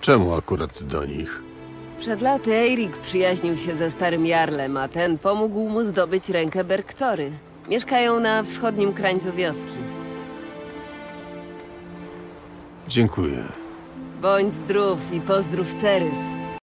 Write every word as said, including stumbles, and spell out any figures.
Czemu akurat do nich? Przed laty Eirik przyjaźnił się ze starym Jarlem, a ten pomógł mu zdobyć rękę Berktory. Mieszkają na wschodnim krańcu wioski. Dziękuję. Bądź zdrów i pozdrów Cerys.